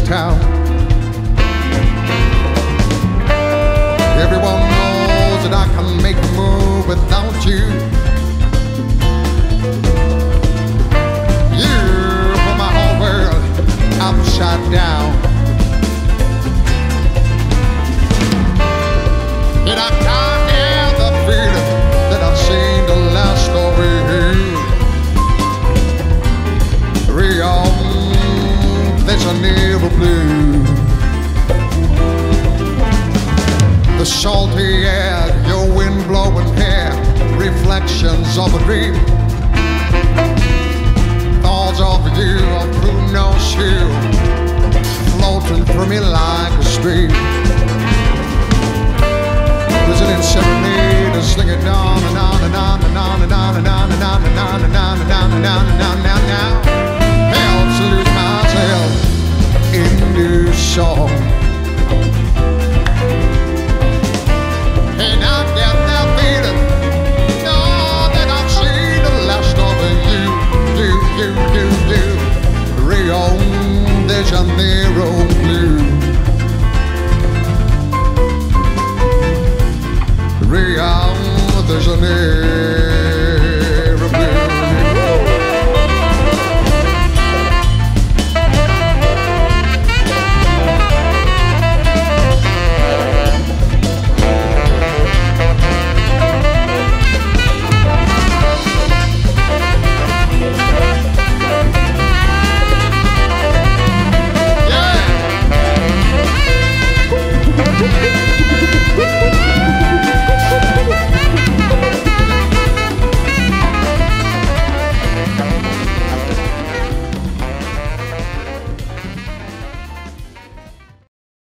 town. Everyone knows that I can make a move without you. You put my whole world upside down. And I can't hear the feeling that I've seen the last of you. Rio de Janeiro blue. The salty air, your wind blowing hair, reflections of a dream. Thoughts of you on who knows you, floating through me like a stream. Listening serenade and sing it on and on and on and on and on and on and on and on and on and on and on and on and on.